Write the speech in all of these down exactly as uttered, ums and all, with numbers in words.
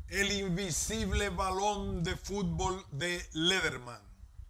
El invisible balón de fútbol de Lederman.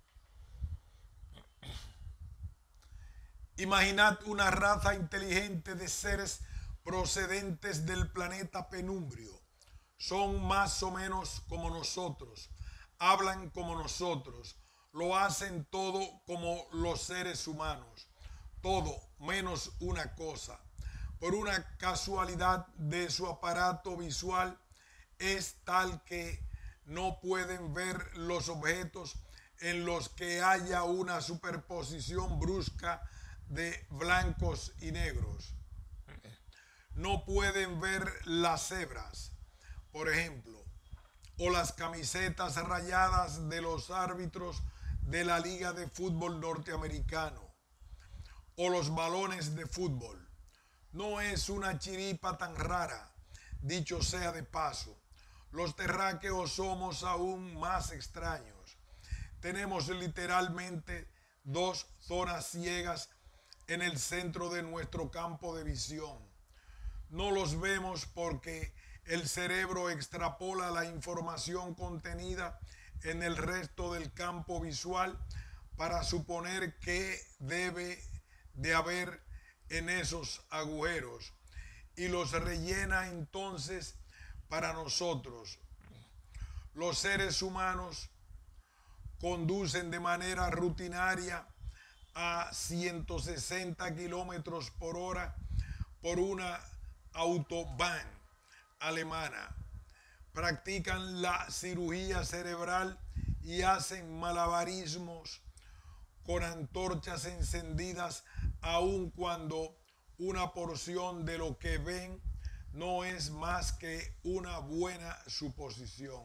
Imaginad una raza inteligente de seres procedentes del planeta Penumbrio. Son más o menos como nosotros, hablan como nosotros, lo hacen todo como los seres humanos, todo menos una cosa. Por una casualidad de su aparato visual es tal que no pueden ver los objetos en los que haya una superposición brusca de blancos y negros. No pueden ver las cebras, por ejemplo, o las camisetas rayadas de los árbitros de la Liga de Fútbol Norteamericano, o los balones de fútbol. No es una chiripa tan rara, dicho sea de paso. Los terráqueos somos aún más extraños. Tenemos literalmente dos zonas ciegas en el centro de nuestro campo de visión. No los vemos porque el cerebro extrapola la información contenida en el resto del campo visual para suponer que debe de haber en esos agujeros y los rellena entonces para nosotros. Los seres humanos conducen de manera rutinaria a ciento sesenta kilómetros por hora por una autobahn alemana. Practican la cirugía cerebral y hacen malabarismos con antorchas encendidas aun cuando una porción de lo que ven no es más que una buena suposición.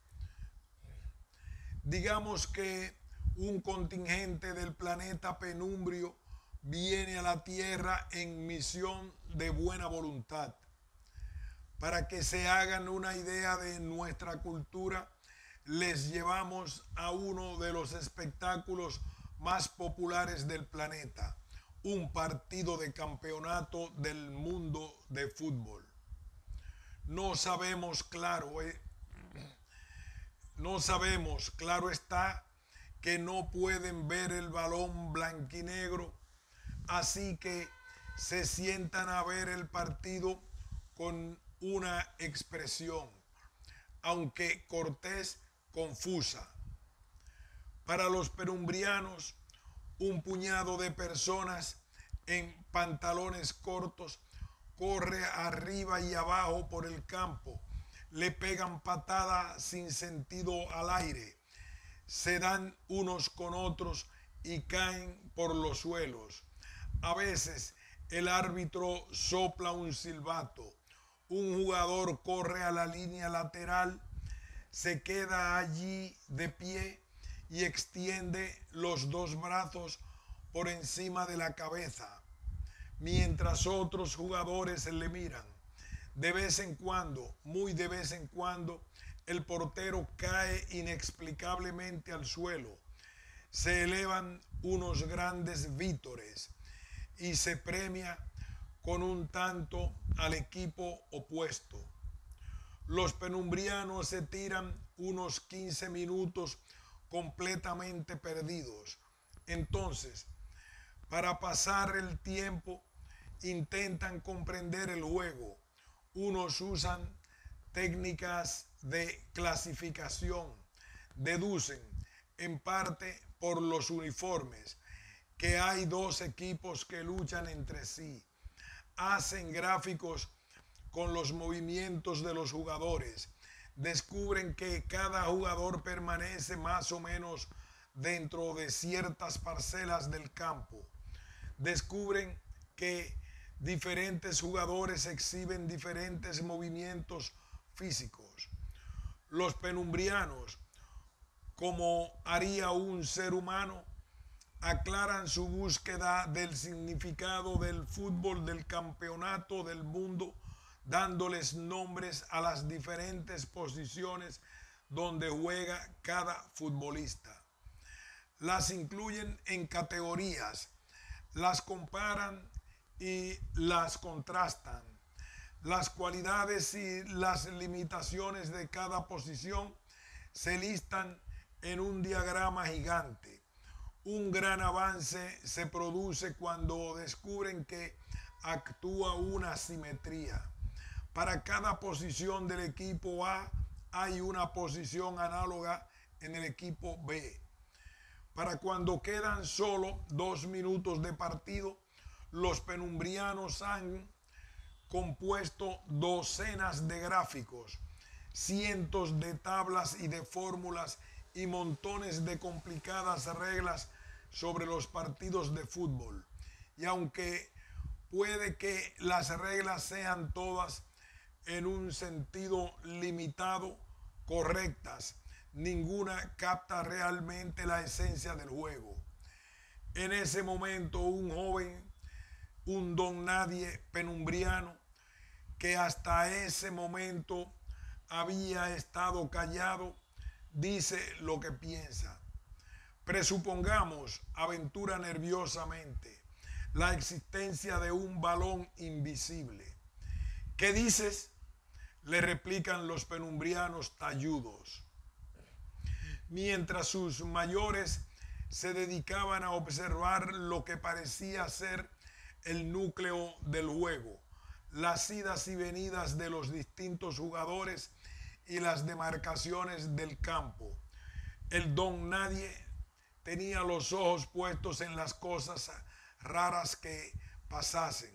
Digamos que un contingente del planeta Penumbrio viene a la Tierra en misión de buena voluntad. Para que se hagan una idea de nuestra cultura, les llevamos a uno de los espectáculos más populares del planeta, un partido de campeonato del mundo de fútbol. No sabemos, claro, eh, no sabemos, claro está, que no pueden ver el balón blanquinegro, así que se sientan a ver el partido con una expresión, aunque cortés, confusa. Para los penumbrianos, un puñado de personas en pantalones cortos corre arriba y abajo por el campo, le pegan patadas sin sentido al aire, se dan unos con otros y caen por los suelos. A veces el árbitro sopla un silbato, un jugador corre a la línea lateral, se queda allí de pie y extiende los dos brazos por encima de la cabeza, mientras otros jugadores le miran. De vez en cuando, muy de vez en cuando, el portero cae inexplicablemente al suelo. Se elevan unos grandes vítores y se premia con un tanto al equipo opuesto. Los penumbrianos se tiran unos quince minutos completamente perdidos. Entonces, para pasar el tiempo, intentan comprender el juego. Unos usan técnicas de clasificación, deducen en parte por los uniformes que hay dos equipos que luchan entre sí, hacen gráficos con los movimientos de los jugadores, descubren que cada jugador permanece más o menos dentro de ciertas parcelas del campo, descubren que diferentes jugadores exhiben diferentes movimientos físicos. Los penumbrianos, como haría un ser humano, aclaran su búsqueda del significado del fútbol, del campeonato del mundo, dándoles nombres a las diferentes posiciones donde juega cada futbolista. Las incluyen en categorías, las comparan y las contrastan. Las cualidades y las limitaciones de cada posición se listan en un diagrama gigante. Un gran avance se produce cuando descubren que actúa una simetría. Para cada posición del equipo A hay una posición análoga en el equipo B. Para cuando quedan solo dos minutos de partido, los penumbrianos han compuesto docenas de gráficos, cientos de tablas y de fórmulas y montones de complicadas reglas sobre los partidos de fútbol. Y aunque puede que las reglas sean todas en un sentido limitado correctas, ninguna capta realmente la esencia del juego. En ese momento, un joven, un don nadie penumbriano, que hasta ese momento había estado callado, dice lo que piensa. Presupongamos, aventura nerviosamente, la existencia de un balón invisible. ¿Qué dices?, le replican los penumbrianos talludos. Mientras sus mayores se dedicaban a observar lo que parecía ser el núcleo del juego, las idas y venidas de los distintos jugadores y las demarcaciones del campo. El don nadie tenía los ojos puestos en las cosas raras que pasasen.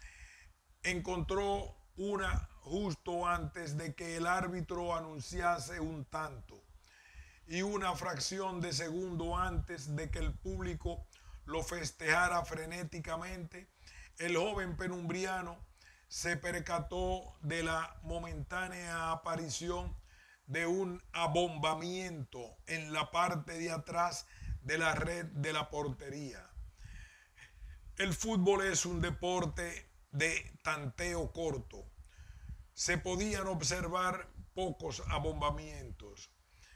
Encontró una justo antes de que el árbitro anunciase un tanto y una fracción de segundo antes de que el público lo festejara frenéticamente. El joven penumbriano se percató de la momentánea aparición de un abombamiento en la parte de atrás de la red de la portería. El fútbol es un deporte de tanteo corto. Se podían observar pocos abombamientos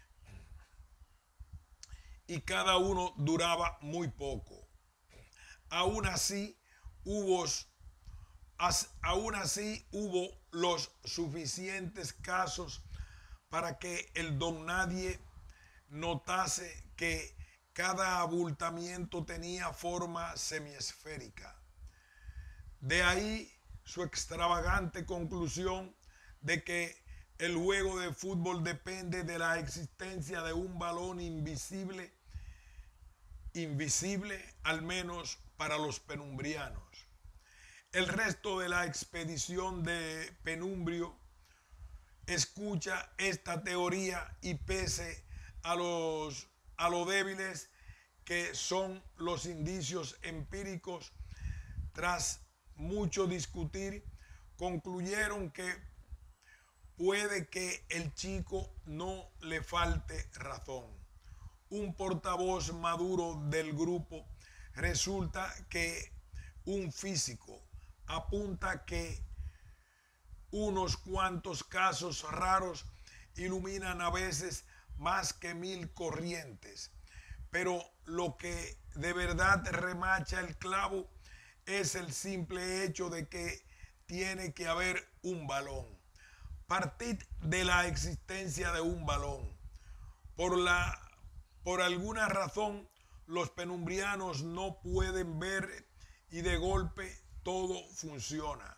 y cada uno duraba muy poco. Aún así, hubo, aún así hubo los suficientes casos para que el don nadie notase que cada abultamiento tenía forma semiesférica. De ahí su extravagante conclusión de que el juego de fútbol depende de la existencia de un balón invisible, invisible al menos para los penumbrianos. El resto de la expedición de Penumbrio escucha esta teoría y pese a los a lo débiles que son los indicios empíricos, tras mucho discutir, concluyeron que puede que el chico no le falte razón. Un portavoz maduro del grupo resulta que un físico apunta que unos cuantos casos raros iluminan a veces más que mil corrientes, pero lo que de verdad remacha el clavo es el simple hecho de que tiene que haber un balón. Partid de la existencia de un balón. Por, la, por alguna razón, los penumbrianos no pueden ver y de golpe todo funciona.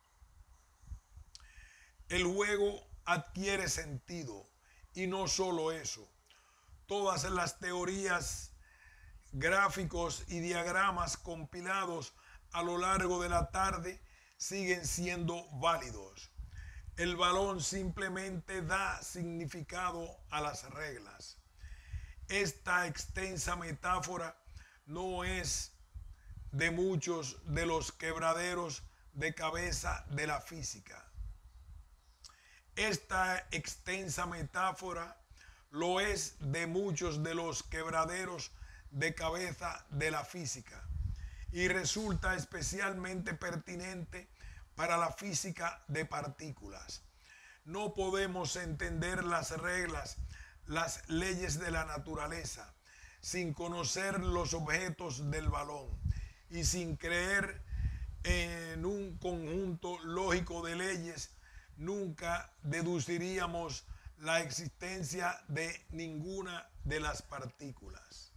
El juego adquiere sentido y no solo eso. Todas las teorías, gráficos y diagramas compilados a lo largo de la tarde siguen siendo válidos. El balón simplemente da significado a las reglas. Esta extensa metáfora no es de muchos de los quebraderos de cabeza de la física. Esta extensa metáfora lo es de muchos de los quebraderos de cabeza de la física y resulta especialmente pertinente para la física de partículas. No podemos entender las reglas, las leyes de la naturaleza, sin conocer los objetos del balón y sin creer en un conjunto lógico de leyes, nunca deduciríamos la existencia de ninguna de las partículas.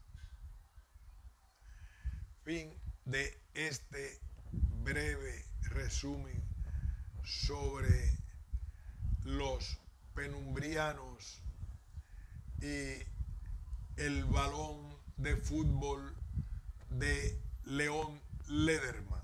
Fin de este breve resumen sobre los penumbrianos y el balón de fútbol de Leon Lederman.